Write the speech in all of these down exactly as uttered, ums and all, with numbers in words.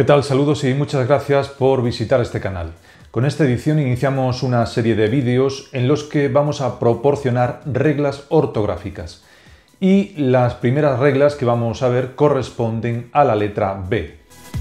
tal? Saludos y muchas gracias por visitar este canal. Con esta edición iniciamos una serie de vídeos en los que vamos a proporcionar reglas ortográficas. Y las primeras reglas que vamos a ver corresponden a la letra B.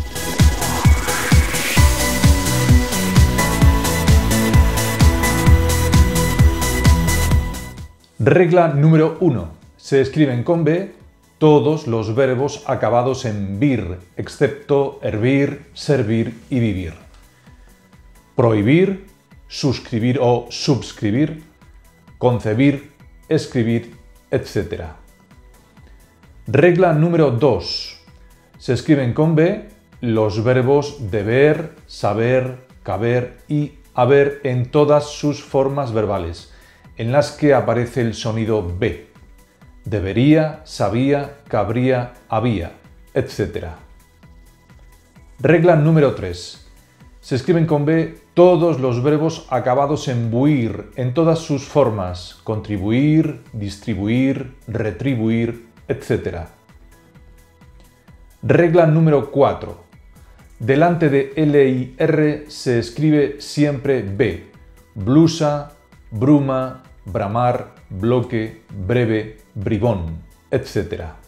Regla número uno. Se escriben con B todos los verbos acabados en vir, excepto hervir, servir y vivir. Prohibir, suscribir o subscribir, concebir, escribir, etcétera. Regla número dos. Se escriben con B los verbos deber, saber, caber y haber en todas sus formas verbales, en las que aparece el sonido B. Debería, sabía, cabría, había, etcétera. Regla número tres. Se escriben con B todos los verbos acabados en buir en todas sus formas: contribuir, distribuir, retribuir, etcétera. Regla número cuatro. Delante de L y R se escribe siempre B. Blusa, bruma, bramar, bloque, breve, bribón, etcétera.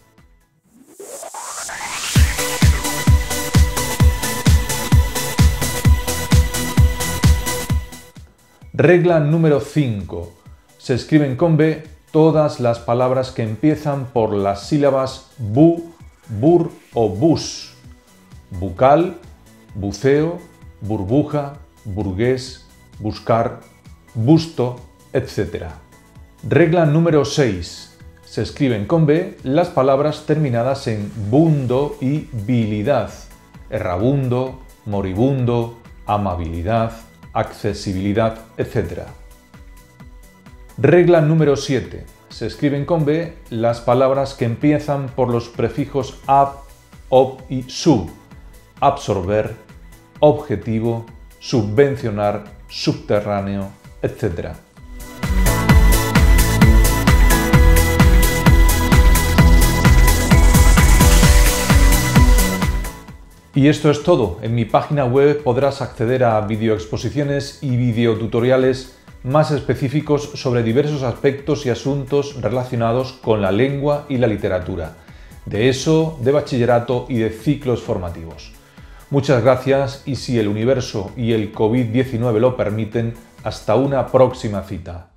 Regla número cinco. Se escriben con B todas las palabras que empiezan por las sílabas bu, bur o bus: bucal, buceo, burbuja, burgués, buscar, busto, etcétera. Regla número seis. Se escriben con B las palabras terminadas en bundo y bilidad: errabundo, moribundo, amabilidad, accesibilidad, etcétera. Regla número siete. Se escriben con B las palabras que empiezan por los prefijos ab, ob y sub: absorber, objetivo, subvencionar, subterráneo, etcétera. Y esto es todo. En mi página web podrás acceder a videoexposiciones y videotutoriales más específicos sobre diversos aspectos y asuntos relacionados con la lengua y la literatura, de ESO, de bachillerato y de ciclos formativos. Muchas gracias y, si el universo y el COVID diecinueve lo permiten, hasta una próxima cita.